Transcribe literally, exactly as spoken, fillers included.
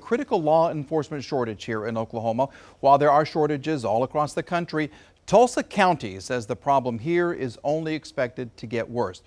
critical law enforcement shortage here in Oklahoma. While there are shortages all across the country, Tulsa County says the problem here is only expected to get worse.